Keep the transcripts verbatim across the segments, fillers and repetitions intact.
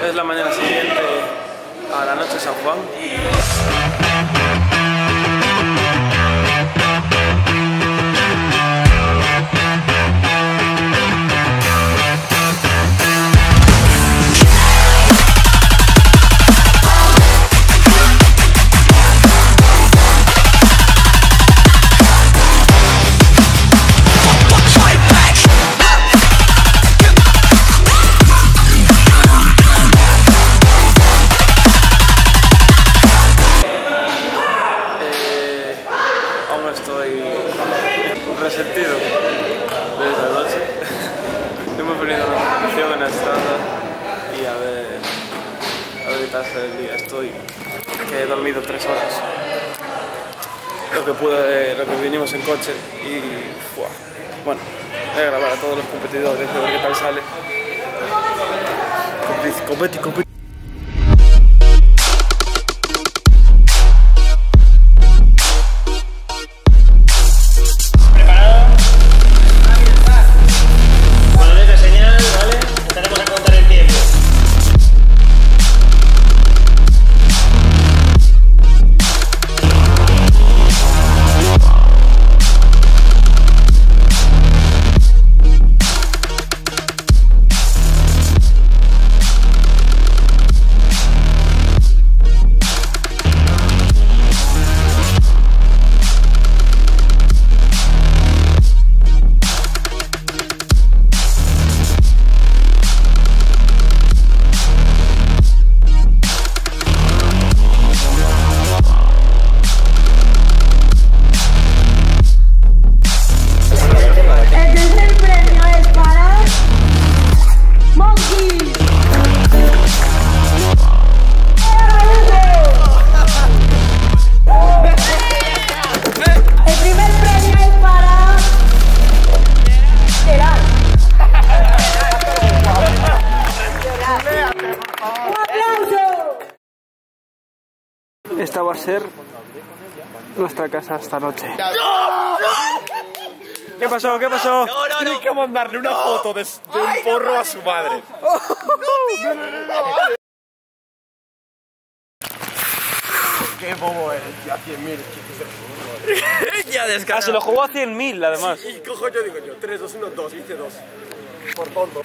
Es la mañana siguiente a la noche de San Juan. Estoy resentido desde la noche. Hemos venido a una competición en la estrada y a ver, a ver qué tal será el día. Estoy, que he dormido tres horas, lo que pude, lo que vinimos en coche y ¡fua! Bueno, voy a grabar a todos los competidores, a ver qué tal sale. Competi, competi, competi. Esta va a ser nuestra casa esta noche. ¿Qué pasó? ¿Qué pasó? No, no, no. Tienes que mandarle una foto de, de un porro a su madre. Qué bobo eres, ya cien mil. Ya descansa. Ah, se lo jugó a cien mil además. Y cojo yo, digo yo, tres, dos, uno, dos, hice dos. Por tonto.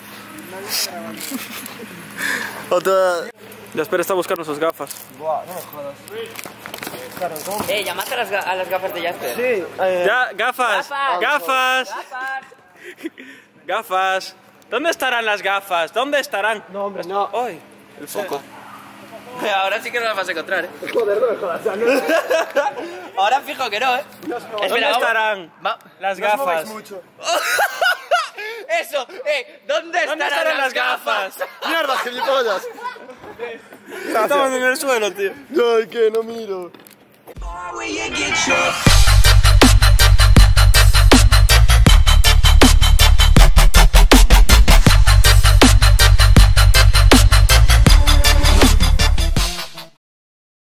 Otra. Ya espera, está buscando sus gafas. Buah, no me jodas. Claro, ¿cómo? Eh, llamaste a las, ga a las gafas de Jasper. Sí, eh... Ya, gafas. Gafas. Gafas. Gafas. Gafas. ¿Dónde estarán las gafas? ¿Dónde estarán? No, hombre, no. Ay, el foco. Ahora sí que no las vas a encontrar, eh. Joder, no me jodas, ya no. Ahora fijo que no, eh. No, no, ¿Dónde Espera, estarán Va. las no os mováis gafas? mucho. Eso, eh. ¿Dónde estarán, ¿Dónde estarán las gafas? Mierda, gilipollas. Estaban en el suelo, tío. Ay, que no miro.